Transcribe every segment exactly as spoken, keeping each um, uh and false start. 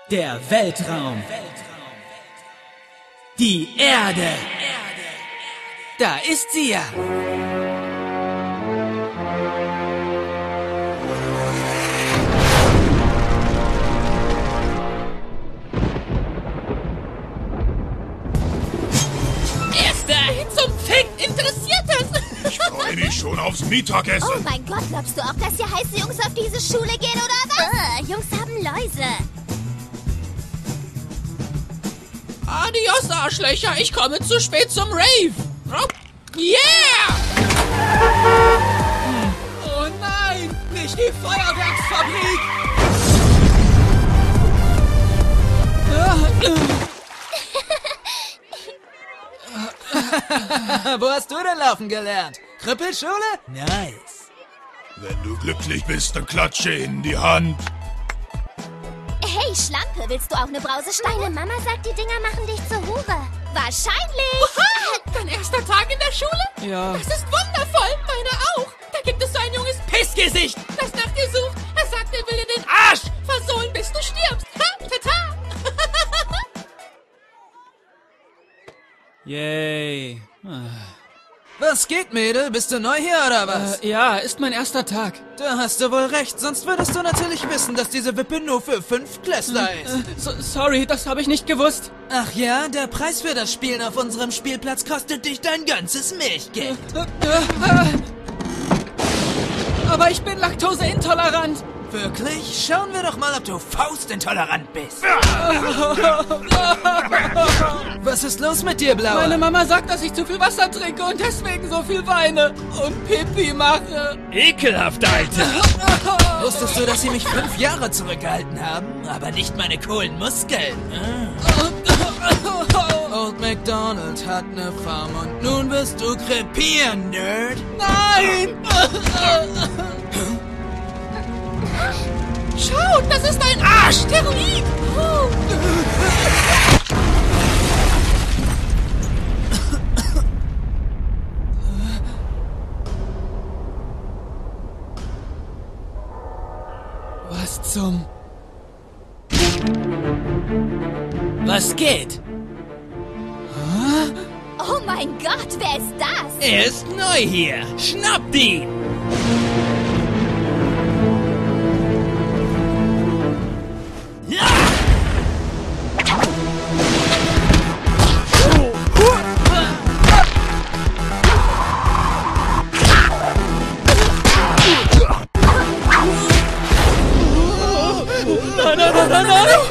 Der Weltraum. Die Erde. Da ist sie ja. Erster Hit zum Fick. Interessiert das? Ich freue mich schon aufs Mittagessen. Oh mein Gott, glaubst du auch, dass hier heiße Jungs auf diese Schule gehen, oder was? Uh, Jungs haben Läuse. Adios, Arschlöcher, ich komme zu spät zum Rave. Oh, yeah! Oh nein, nicht die Feuerwerksfabrik! Wo hast du denn laufen gelernt? Krüppelschule? Nice. Wenn du glücklich bist, dann klatsche in die Hand. Hey, Schlampe, willst du auch eine Brause? Deine Mama sagt, die Dinger machen dich zur Hure. Wahrscheinlich. Aha, dein erster Tag in der Schule? Ja. Das ist wundervoll, meine auch. Da gibt es so ein junges Pissgesicht, das nach dir sucht. Er sagt, er will dir den Arsch versohlen, bis du stirbst. Ha, tata. Yay. Was geht, Mädel? Bist du neu hier oder was? Äh, ja, ist mein erster Tag. Da hast du wohl recht, sonst würdest du natürlich wissen, dass diese Wippe nur für Fünftklässler ist. Äh, so, sorry, das habe ich nicht gewusst. Ach ja, der Preis für das Spielen auf unserem Spielplatz kostet dich dein ganzes Milchgeld. Äh, äh, äh. Aber ich bin laktoseintolerant. Wirklich? Schauen wir doch mal, ob du faustintolerant bist. Was ist los mit dir, Blauer? Meine Mama sagt, dass ich zu viel Wasser trinke und deswegen so viel weine und Pipi mache. Ekelhaft, Alter! Wusstest du, dass sie mich fünf Jahre zurückgehalten haben? Aber nicht meine coolen Muskeln. Ah. Old MacDonald hat ne Farm und nun wirst du krepieren, Nerd. Nein! Schau, das ist ein Arsch-Steroid. Was zum... Was geht? Oh mein Gott, wer ist das? Er ist neu hier. Schnappt ihn! Nein, nein, nein, nein, nein!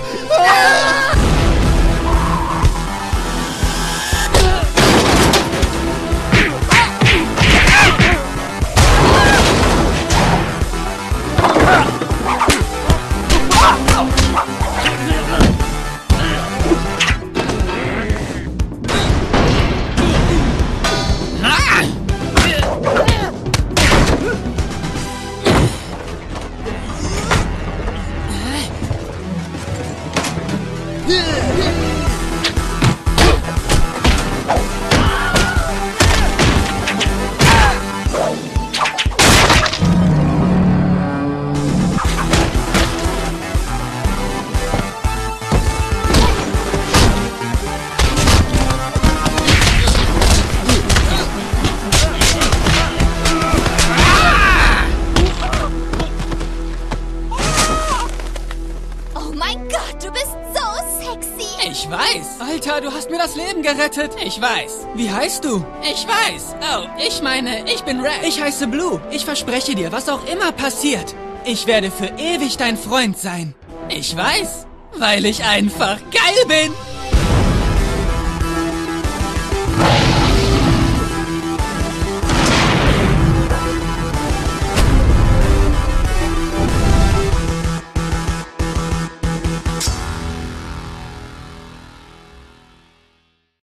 Ich weiß. Alter, du hast mir das Leben gerettet. Ich weiß. Wie heißt du? Ich weiß. Oh, ich meine, ich bin Red. Ich heiße Blue. Ich verspreche dir, was auch immer passiert, ich werde für ewig dein Freund sein. Ich weiß, weil ich einfach geil bin.